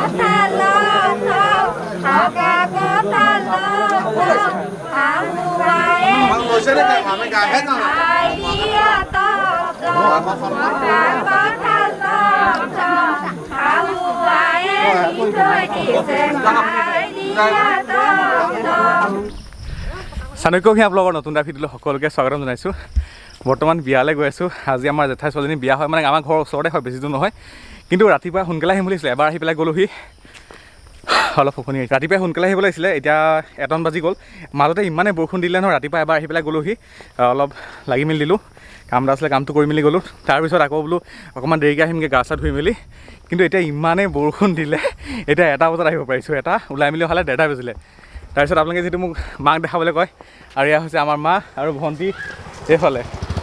চাণক্যভূঞা ব্লগৰ নতুন এটা ভিডিঅ'লৈ সকলোকে স্বাগতম জনাইছোঁ। বৰ্তমান বিয়ালৈ গৈ আছোঁ। আজি আমাৰ জেঠাই ছোৱালীজনী বিয়া হয়, মানে আমাৰ ঘৰৰ ওচৰতে হয়, বেছি দূৰ নহয়। কিন্তু ৰাতিপুৱা সোনকালে আহিম বুলিছিলে, এবাৰ আহি পেলাই গ'লোহি। অলপ ফুফনি আহিছে। ৰাতিপুৱাই সোনকালে আহিব লাগিছিলে, এতিয়া 1 বাজি গ'ল। মাজতে ইমানে বৰষুণ দিলে নহয়, ৰাতিপুৱা এবাৰ আহি পেলাই গ'লোহি। অলপ লাগি মেলি দিলোঁ, কাম এটা আছিলে, কামটো কৰি মেলি গ'লোঁ। তাৰপিছত আকৌ বোলো অকণমান দেৰিকৈ আহিমগৈ গা চা ধুই মেলি। কিন্তু এতিয়া ইমানেই বৰষুণ দিলে, এতিয়া 1 বজাত আহিব পাৰিছোঁ। এটা ওলাই মেলি অহালে 1:30 বাজিলে। তাৰপিছত আপোনালোকে যিটো মোক মাক দেখাবলৈ কয়, আৰু এয়া হৈছে আমাৰ মা আৰু ভণ্টি এইফালে।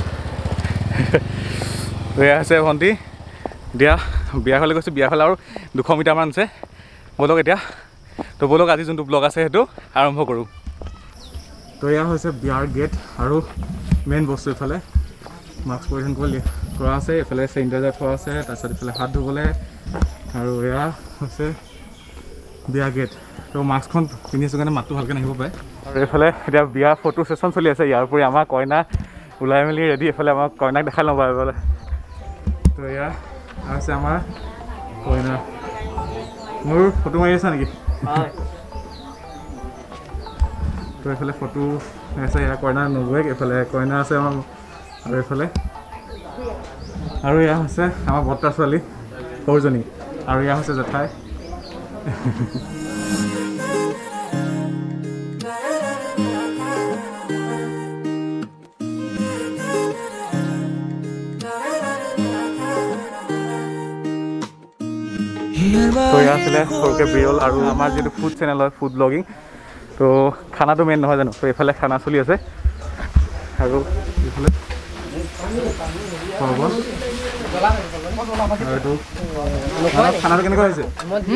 এয়া হৈছে ভণ্টি। দিয়া বিয়াফালে গৈছোঁ, বিয়াফালে আৰু 200 মিটাৰমান আছে। ব'লক এতিয়া, তো ব'লক আজি যোনটো ব্লগ আছে সেইটো আৰম্ভ কৰোঁ। তো এয়া হৈছে বিয়াৰ গেট আৰু মেইন বস্তু এইফালে মাস্ক পৰিধান কৰা আছে, এইফালে চেনিটাইজাৰ থোৱা আছে, তাৰপিছত এইফালে হাত ধুবলৈ, আৰু এয়া হৈছে বিয়া গেট। তো মাস্কখন পিন্ধি আছোঁ কাৰণে মাতটো ভালকৈ নাহিব পাৰে। আৰু এইফালে এতিয়া বিয়া ফটো ছেশ্যন চলি আছে। ইয়াৰ উপৰি আমাৰ কইনা ওলাই মেলি ৰেডি। এইফালে আমাক কইনাক দেখাই লওঁ বাৰু এইফালে। তো এয়া আছে আমাৰ কইনা। মোৰ ফটো মাৰি আছা নেকি? তো এইফালে ফটো আছে, এয়া কইনা নগৈক, এইফালে কইনা আছে আমাৰ, আৰু এইফালে আৰু এয়া হৈছে আমাৰ বৰ্তা ছোৱালী সৰুজনী, আৰু এয়া হৈছে জেঠাই। তো এয়া আছিলে সৰুকৈ বিৰল আৰু আমাৰ যিটো ফুড চেনেল হয়, ফুড ব্লগিং। তো খানাটো মেইন নহয় জানো, তো এইফালে খানা চলি আছে। আৰু এইফালে এইটো খানাটো কেনেকুৱা হৈছে?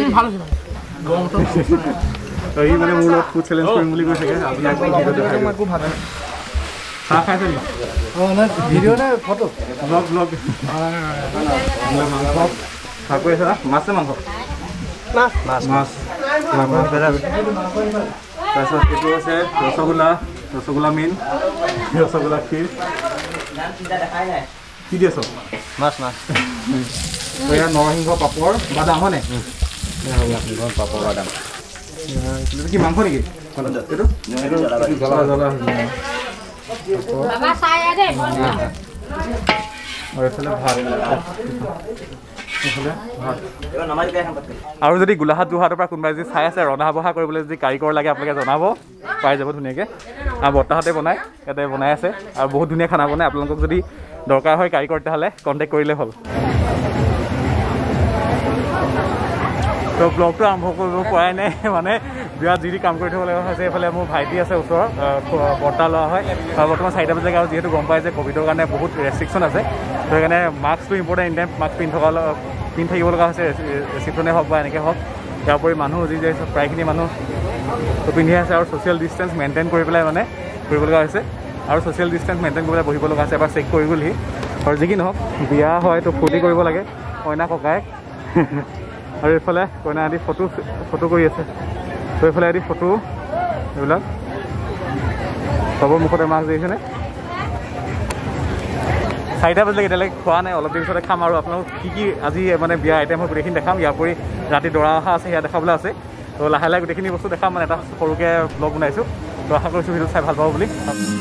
তো ই মানে মোৰ লগত ফুড চেলেঞ্জ কৰিম বুলি কৈ থাকে। চাহ খাইছে নেকি? ভিডিঅ' নে ফটো? ব্লগ ব্লগ মাংস ভাগ কৰি আছে না? মাছ নে মাংস? মাছ মাছ মাছ। তাৰপিছত এইটো হৈছে ৰসগোল্লা মেইন, ৰসগোল্লা ক্ষীৰ। কি দি আছ? মাছ মাছ। এয়া নৰসিংহ পাপৰ বাদাম হয়নে? পাপৰ বাদাম কি মাংস নেকি? এইটো এইফালে ভাত। আৰু যদি গোলাঘাট যোৰহাটৰ পৰা কোনোবাই যদি চাই আছে, ৰন্ধা বঢ়া কৰিবলৈ যদি কাৰিকৰ লাগে আপোনালোকে জনাব, পাই যাব ধুনীয়াকৈ। আৰু বৰ্তাহঁতে বনায়, ইয়াতে বনাই আছে, আৰু বহুত ধুনীয়া খানা বনায়। আপোনালোকক যদি দৰকাৰ হয় কাৰিকৰ, তেতিয়াহ'লে কণ্টেক্ট কৰিলে হ'ল। তো ব্লগটো আৰম্ভ কৰিব পৰাই নাই, মানে বিয়াত যি কাম কৰি থ'ব লগা হৈছে। এইফালে মোৰ ভাইটি আছে ওচৰত, বৰ্তা লোৱা হয়। বৰ্তমান 4টা বাজিলে, আৰু যিহেতু গম পাই যে ক'ভিডৰ কাৰণে বহুত ৰেষ্ট্ৰিকশ্যন আছে, তো সেইকাৰণে মাস্কটো ইম্পৰ্টেণ্ট। এনি টাইম মাস্ক পিন্ধি থাকিব লগা হৈছে, ৰিচিপশ্যনে হওক বা এনেকৈ হওক। ইয়াৰ উপৰি মানুহ যি যে প্ৰায়খিনি মানুহ পিন্ধি আছে, আৰু ছ'চিয়েল ডিষ্টেঞ্চ মেইনটেইন কৰি পেলাই মানে কৰিব লগা হৈছে, আৰু ছ'চিয়েল ডিষ্টেঞ্চ মেইনটেইন কৰি পেলাই বহিব লগা হৈছে। এবাৰ চেক কৰি গ'লহি। আৰু যি কি নহওক বিয়া হয়, তো ফূৰ্তি কৰিব লাগে, কইনা ককায়েক। আৰু এইফালে কইনা আদি ফটো কৰি আছে। তো এইফালে আদি ফটো, এইবিলাক চবৰ মুখতে মাছ দেখিছেনে? 4টা বাজিলে, এতিয়ালৈকে খোৱা নাই, অলপ দেৰি পিছতে খাম। আৰু আপোনালোক কি আজি মানে বিয়া আইটেম হয় গোটেইখিনি দেখাম। ইয়াৰ উপৰি ৰাতি দৰা অহা আছে, সেয়া দেখাবলৈ আছে। তো লাহে লাহে গোটেইখিনি বস্তু দেখাম, মানে এটা সৰুকৈ ব্লগ বনাইছোঁ। তো আশা কৰিছোঁ ভিডিঅ'টো চাই ভাল পাব বুলি।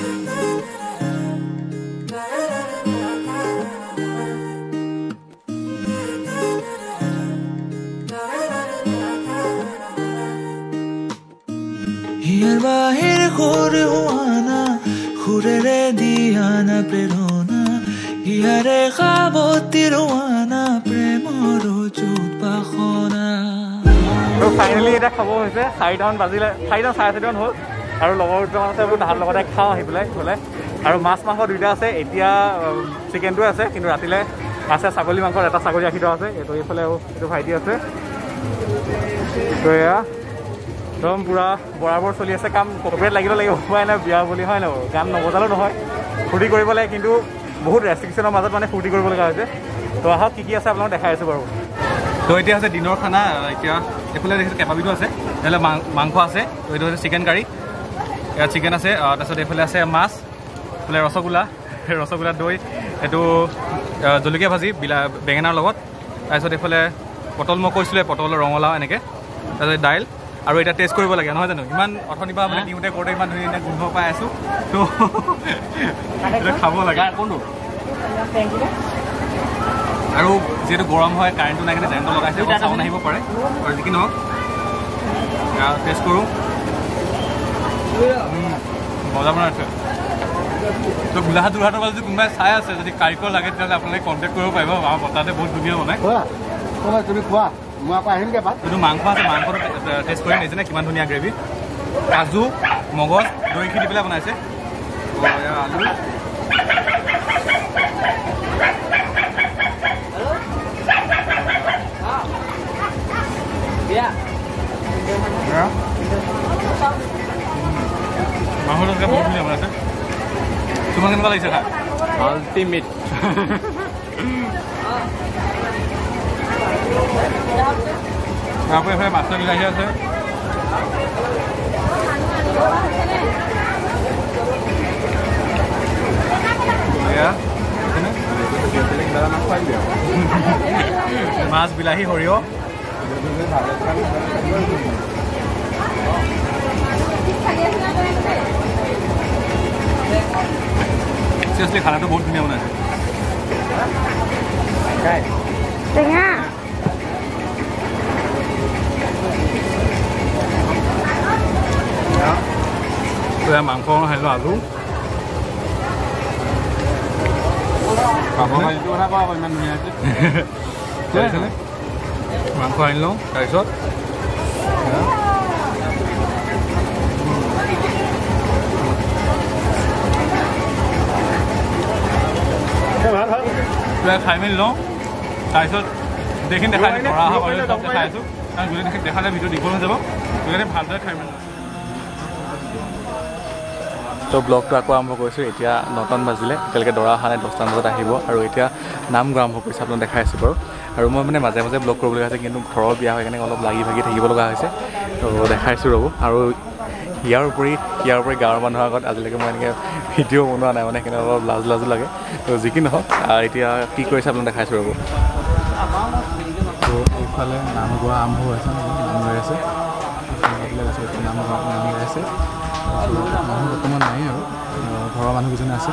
হিয়াৰ বাহিৰ সৰু হোৱানা সুৰেৰে দিয়ানা প্ৰেৰণা, হিয়াৰে সাৱতী ৰোৱানা প্ৰেমৰ চুপাসনা। তো ফাইনেলি এতিয়া খাব হৈছে, 4টামান বাজিলে, 4টা 4:30মান হ'ল। আৰু লগৰ দুটামান আছে, বোলো তাহাঁতৰ লগতে খাওঁ আহি পেলাই গ'লে। আৰু মাছ মাংস 2টা আছে, এতিয়া চিকেনটোৱে আছে, কিন্তু ৰাতিলৈ আছে ছাগলী মাংস, এটা ছাগলী ৰাখি থোৱা আছে। এইটো এইফালে এইটো ভাইটি আছে। তো এয়া একদম পূৰা বৰাবৰ চলি আছে কাম। কপিৰাইট লাগিব উপায় নাই, বিয়া বুলি হয় ন, গান নবজালেও নহয়, ফূৰ্তি কৰিব লাগে। কিন্তু বহুত ৰেষ্ট্ৰিকশ্যনৰ মাজত মানে ফূৰ্তি কৰিব লগা হৈছে। তো আহক কি আছে আপোনালোকক দেখাই আছোঁ বাৰু। তো এতিয়া হৈছে দিনৰ খানা এতিয়া এইফালে দেখিছোঁ কেবাবিধো আছে এইফালে মাংস আছে তো এইটো হৈছে চিকেন কাৰী ইয়াত চিকেন আছে তাৰপিছত এইফালে আছে মাছ এইফালে ৰসগোল্লা দৈ এইটো জলকীয়া ভাজি বেঙেনাৰ লগত তাৰপিছত এইফালে পটল মই কৈছিলোঁ পটল ৰঙালাও এনেকৈ তাৰপিছত দাইল আৰু এতিয়া টেষ্ট কৰিব লাগে নহয় জানো ইমান অথনিৰ পৰা মানে দিওঁতে কৰোঁতে ইমান ধুনীয়া গোন্ধ পাই আছোঁ তো খাব লাগে কোনটো আৰু যিহেতু গৰম হয় কাৰেণ্টটো নাই কাৰণে জেনেৰেটৰ লগাইছে চাউণ্ড আহিব পাৰে আৰু যি কি নহওক টেষ্ট কৰোঁ মজা বনাইছে তো গোলাঘাট যোৰহাটৰ পৰা যদি কোনোবাই চাই আছে যদি কাৰিকৰ লাগে তেতিয়াহ'লে আপোনালোকে কণ্টেক্ট কৰিব পাৰিব আমাৰ বতাহতে বহুত ধুনীয়া বনায় তুমি খোৱা মই আকৌ আহিমগৈ পাত এইটো মাংস আছে মাংসটো টেষ্ট কৰি নিছেনে কিমান ধুনীয়া গ্ৰেভি কাজু মগজ দৈখিনি দি পেলাই বনাইছে আলু মাংসটো বহুত ধুনীয়া বনাইছে তোমাক কেনেকুৱা লাগিছে খাই আল্টিমেট আকৌ এইফালে মাছৰ বিলাহী আছে মাছ বিলাহী সৰিয়হ চিৰিয়াছলি খানাটো বহুত ধুনীয়া বনাইছে মাংস খাইলোঁ আলু ইমান ধুনীয়াকৈ মাংস আনি লওঁ তাৰপিছত খাই মেলি লওঁ তাৰপিছত গোটেইখিনি দেখাই কৰা অহা কৰি চব দেখাই আছোঁ কাৰণ গোটেইখিনি দেখালে ভিডিঅ' দীঘল হৈ যাব সেইকাৰণে ভালদৰে খাই মেলি তো ব্লগটো আকৌ আৰম্ভ কৰিছোঁ এতিয়া 9টামান বাজিলে এতিয়ালৈকে দৰা অহা নাই 10টামান বজাত আহিব আৰু এতিয়া নাম গোৱা আৰম্ভ কৰিছে আপোনাক দেখাই আছোঁ বাৰু আৰু মই মানে মাজে মাজে ব্লগ কৰিবলগা হৈছে কিন্তু ঘৰৰ বিয়া হৈ কেনে অলপ লাগি ভাগি থাকিব লগা হৈছে তো দেখাইছোঁ ৰ'ব আৰু ইয়াৰ উপৰি গাঁৱৰ মানুহৰ আগত আজিলৈকে মই এনেকৈ ভিডিঅ' বনোৱা নাই মানে সেইকাৰণে অলপ লাজো লাগে তো যি কি নহওক এতিয়া কি কৰিছে আপোনাক দেখাইছোঁ ৰ'ব তো এইফালে নাম গোৱা আৰম্ভ হৈছে নাম গাই আছে নাম গাই আছে মানুহ বৰ্তমান নাই আৰু ঘৰৰ মানুহকেইজনে আছে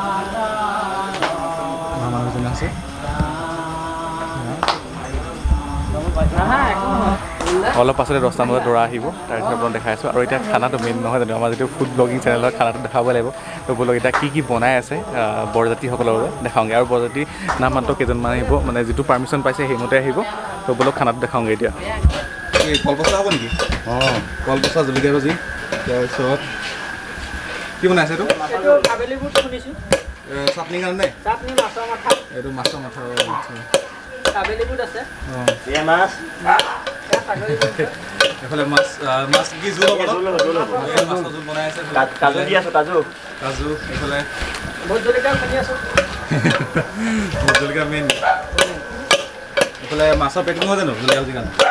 অলপ পাছতে 10টামান বজাত দৰা আহিব তাৰপিছত আপোনাক দেখাই আছোঁ আৰু এতিয়া খানাটো মেইন নহয় জানো আমাৰ যিটো ফুড ব্লগিং চেনেলত খানাটো দেখাব লাগিব তো বলক এতিয়া কি বনাই আছে বৰযাত্ৰীসকলৰ বাবে দেখাওঁগৈ আৰু বৰযাত্ৰী নাম মাত্ৰ কেইজনমান আহিব মানে যিটো পাৰ্মিশ্যন পাইছে সেইমতে আহিব তো বলক খানাটো দেখাওঁগৈ এতিয়া কলপচলা হ'ব নেকি অঁ কলপচলা জলকীয়া ভাজি তাৰপিছত কি বনাইছে এইটো চাটনি কাৰণে এইটো মাছৰ মাথা এইফালে মাছ কি জোল মাছৰ জোল বনাই আছে কাজু এইফালে ভোট জলকীয়া মেইন এইফালে মাছৰ পেকিং হয় জানো জলকীয়া ভাজি কাৰণে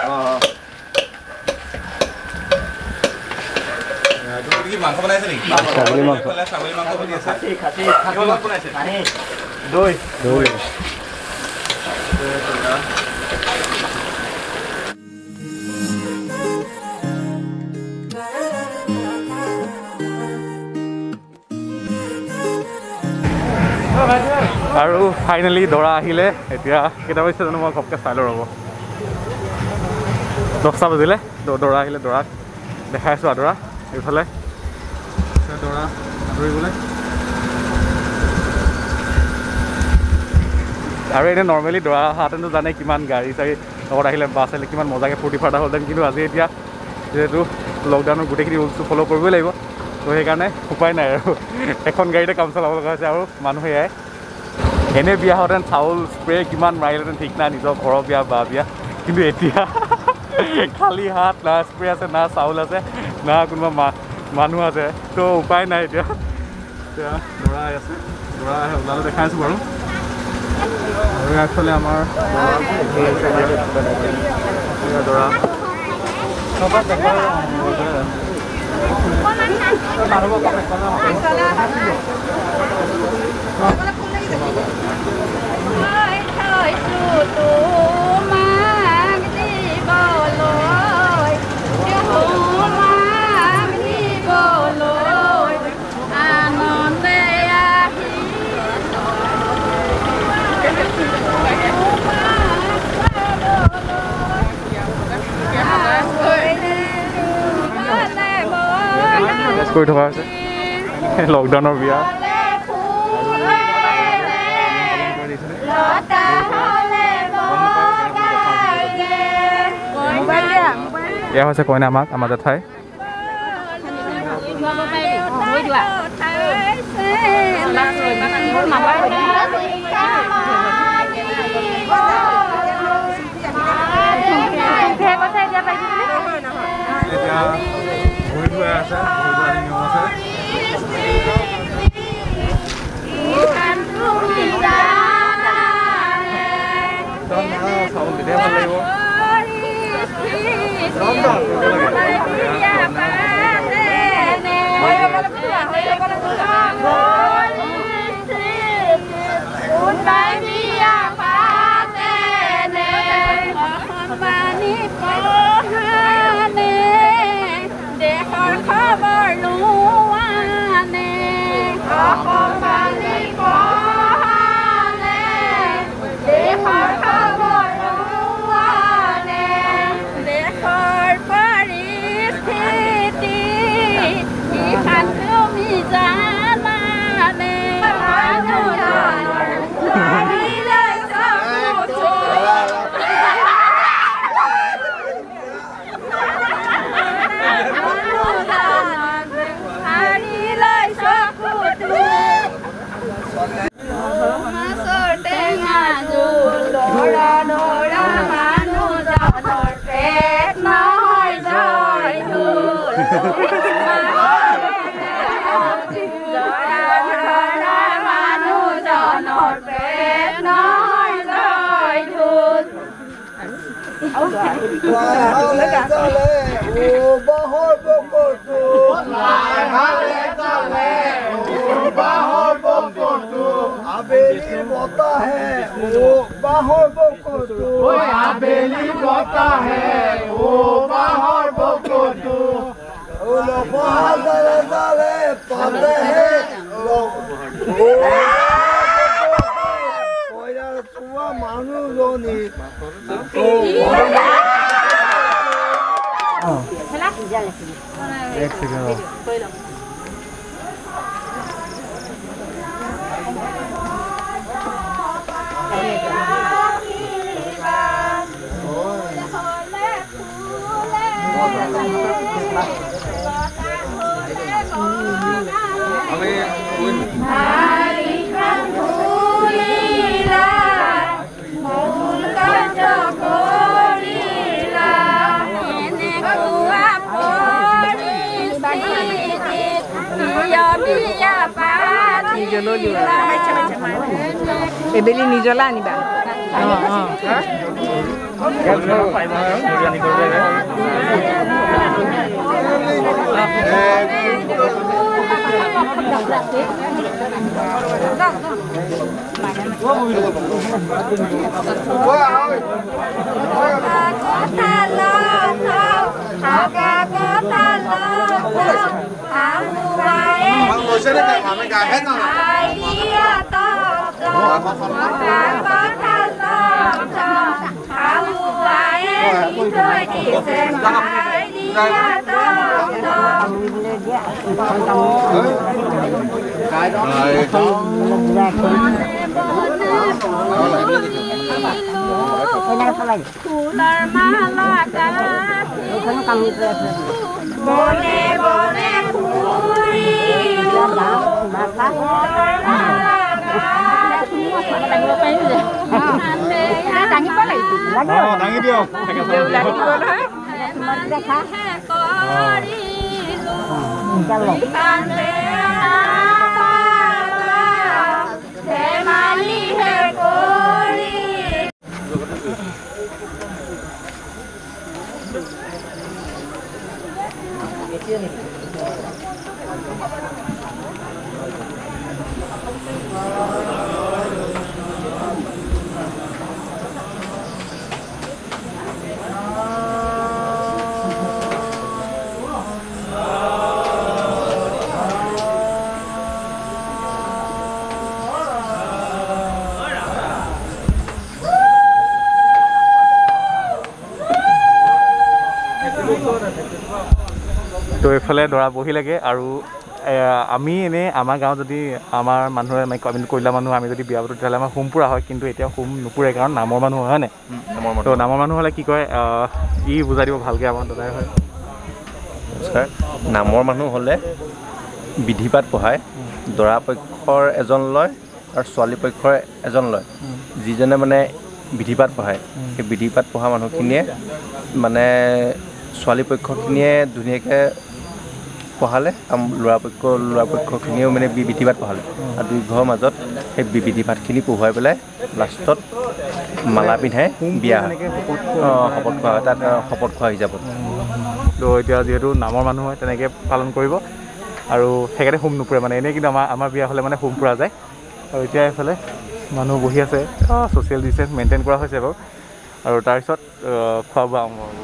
মাংস বনাইছে নেকি ছাগলী মাংস বনি আছে বনাইছে দৈ আৰু ফাইনেলি দৰা আহিলে এতিয়া কেইটা বাজিছে জানো মই ঘপকৈ চাই লওঁ ৰ'ব 10টা বাজিলে দৰা আহিলে দৰাক দেখাই আছোঁ আদৰা এইফালে দৰা আদৰিবলৈ আৰু এনে নৰ্মেলি দৰা অহাহেঁতেনো জানে কিমান গাড়ী চাড়ী লগত আহিলে বাছ আহিলে কিমান মজাকৈ ফূৰ্তি ফাৰ্তা হ'লহেঁতেন কিন্তু আজি এতিয়া যিহেতু লকডাউনৰ গোটেইখিনি ৰুলছটো ফ'ল' কৰিবই লাগিব তো সেইকাৰণে উপায় নাই আৰু এখন গাড়ীতে কাম চলাব লগা হৈছে আৰু মানুহ এয়াই এনে বিয়া হওঁতেন চাউল স্প্ৰে কিমান মাৰিলেহেঁতেন ঠিক নাই নিজৰ ঘৰৰ বিয়া বা বিয়া কিন্তু এতিয়া খালী হাত না স্প্ৰে আছে না চাউল আছে না কোনোবা মানুহ আছে তো উপায় নাই এতিয়া দৰা আছে দৰা ওলালে দেখাই আছোঁ বাৰু আগফালে আমাৰ দৰা কৰি থকা হৈছে লকডাউনৰ বিয়া এয়া হৈছে কইনা আমাক আমাৰ জেঠাই এবেলি নিজলা আনিবা Hey, তো এইফালে দৰা বহিলেগে আৰু আমি এনেই আমাৰ গাঁৱত যদি আমাৰ মানুহে আমি কয়লা মানুহ আমি যদি বিয়া পাতোঁ তেতিয়াহ'লে আমাৰ হোম পুৰা হয় কিন্তু এতিয়া হোম নুপুৰে কাৰণ নামৰ মানুহ হয় নাই তো নামৰ মানুহ হ'লে কি কয় ই বুজাই দিব ভালকৈ আমাৰ দাদাই হয় নামৰ মানুহ হ'লে বিধিপাত পঢ়ায় দৰা পক্ষৰ এজন লয় আৰু ছোৱালী পক্ষৰ এজন লয় যিজনে মানে বিধিপাত পঢ়ায় সেই বিধিপাত পঢ়া মানুহখিনিয়ে মানে ছোৱালী পক্ষখিনিয়ে ধুনীয়াকৈ পঢ়ালে ল'ৰা পক্ষখিনিয়েও মানে বিধিপাত পঢ়ালে আৰু দুই ঘৰৰ মাজত সেই বিধিপাতখিনি পঢ়ুৱাই পেলাই লাষ্টত মালা পিন্ধাই বিয়া শপত খোৱা হয় তাত শপত খোৱা হিচাপত তো এতিয়া যিহেতু নামৰ মানুহ হয় তেনেকৈ পালন কৰিব আৰু সেইকাৰণে হোম নুপুৰে মানে এনেই কিন্তু আমাৰ বিয়া হ'লে মানে হোম পুৰা যায় আৰু এতিয়া এইফালে মানুহ বহি আছে ছ'চিয়েল ডিষ্টেঞ্চ মেইনটেইন কৰা হৈছে বাৰু আৰু তাৰপিছত খোৱা বোৱা আৰম্ভ হ'ব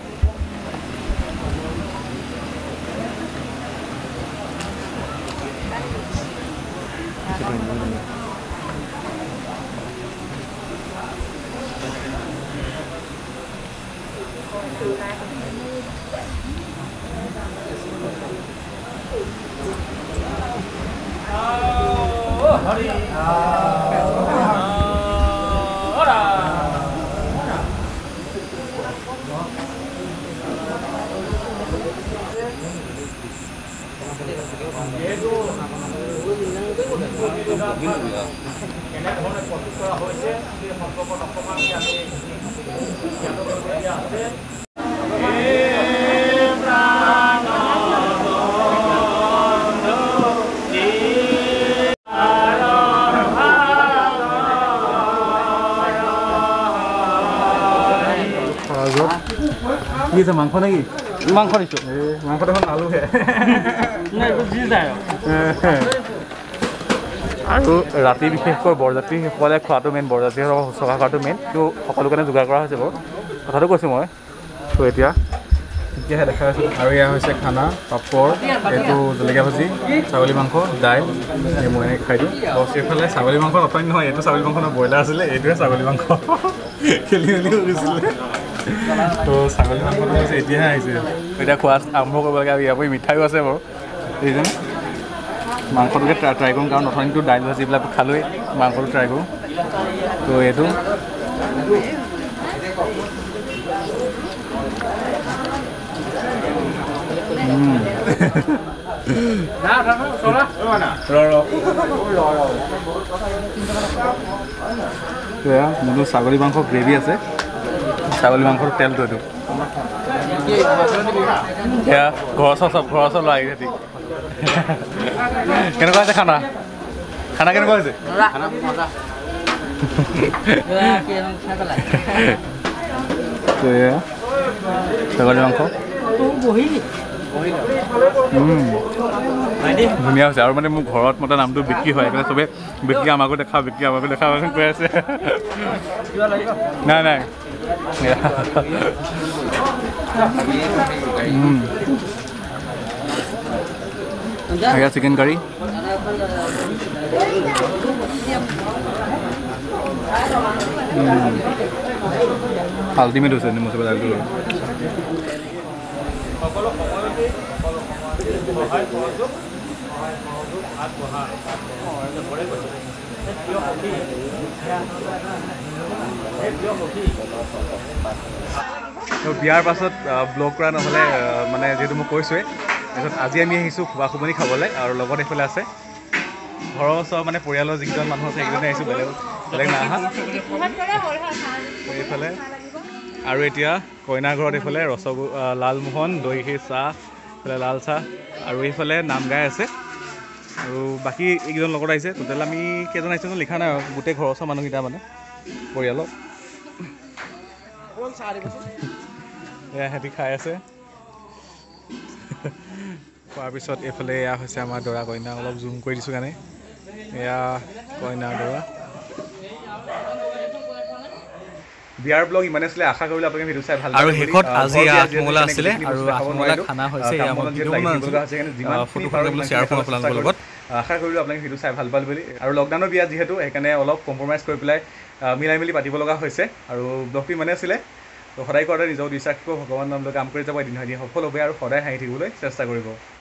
কি আছে মাংস নেকি মাংস দিছোঁ মাংস দেখোন আলুহে আৰু ৰাতি বিশেষকৈ বৰযাত্ৰীসকলে খোৱাটো মেইন বৰযাত্ৰীসকলক শুশ্ৰূষা কৰাটো মেইন তো সকলো কাৰণে যোগাৰ কৰা হৈছে বাৰু কথাটো কৈছোঁ মই তো এতিয়াহে দেখা পাইছোঁ আৰু এয়া হৈছে খানা পাপৰ এইটো জলকীয়া ভাজি ছাগলী মাংস দাইল মই এনেকৈ খাই দিওঁ বছ এইফালে ছাগলী মাংস নথনি নহয় এইটো ছাগলী মাংস নহয় ব্ৰইলাৰ আছিলে এইটোৱে ছাগলী মাংস খেলি মেলি হৈ গৈছিলে তো ছাগলী মাংসটো হৈছে এতিয়াহে আহিছে এতিয়া খোৱা আৰম্ভ কৰিব লাগে আৰু ইয়াৰ পৰা মিঠাইও আছে বাৰু এইজন মাংসটোকে ট্ৰাই কৰোঁ কাৰণ নথনিটো দাইল ভাজিবিলাক খালোঁৱেই মাংসটো ট্ৰাই কৰোঁ তো এইটো মোৰতো ছাগলী মাংস গ্ৰেভি আছে ছাগলী মাংসৰ তেলটো এইটো এয়া ঘৰৰ ওচৰ লোৱা আহি কেনেকুৱা হৈছে খানা কেনেকুৱা হৈছে ছাগলী মাংস ধুনীয়া হৈছে আৰু মানে মোৰ ঘৰত মতে নামটো বিক্ৰী হয় সেইকাৰণে চবে বিক্ৰী আমাকো দেখা কৈ আছে নাই চিকেন কাৰী আল্টিমেট হৈছে নেমু চবে দাইলটো বিয়াৰ পাছত ব্লগ কৰা নহ'লে মানে যিহেতু মই কৈছোঁৱেই তাৰপিছত আজি আমি আহিছোঁ খোৱা খুবনি খাবলৈ আৰু লগত এইফালে আছে ঘৰৰ ওচৰৰ মানে পৰিয়ালৰ যিকেইজন মানুহ আছে সেইকেইজনে আহিছোঁ বেলেগ নাই অহা এইফালে আৰু এতিয়া কইনা ঘৰত এইফালে লালমোহন দৈ গাখীৰ চাহ এইফালে লাল চাহ আৰু এইফালে নাম গাই আছে আৰু বাকী এইকেইজন লগত আহিছে টোটেল আমি কেইজন আহিছে লিখা নাই আৰু গোটেই ঘৰৰ ওচৰৰ মানুহকেইটা মানে পৰিয়ালৰ এয়া সিহঁতি খাই আছে খোৱাৰ পিছত এইফালে এয়া হৈছে আমাৰ দৰা কইনা অলপ জুম কৰি দিছোঁ কাৰণে এয়া কইনা দৰা বিয়াৰ ব্লগ ইমানে আছিলে আশা কৰিলোঁ আপোনালোকে ভিডিঅ' চাই ভাল পালে আৰু শেষত আজি আঠমঙলা আছিলে আৰু আঠমঙলা খানা হৈছে আমাৰ ভিডিঅ' বনাইছোঁ ফটো কৰিবলৈ শ্বেয়াৰ কৰোঁ আপোনালোকৰ লগত আশা কৰিলোঁ আপোনালোকে ভিডিঅ' চাই ভাল পালে বুলি আৰু লকডাউনৰ বিয়া যিহেতু সেইকাৰণে অলপ কম্প্ৰমাইজ কৰি পেলাই মিলাই মেলি পাতিব লগা হৈছে আৰু ব্লগটো ইমানে আছিলে তো সদায় কৰোঁতে নিজক বিশ্বাস কৰিব ভগৱানৰ নামলৈ কাম কৰি যাব এদিন নহয় এদিন সফল হ'ব আৰু সদায় হাঁহি থাকিবলৈ চেষ্টা কৰিব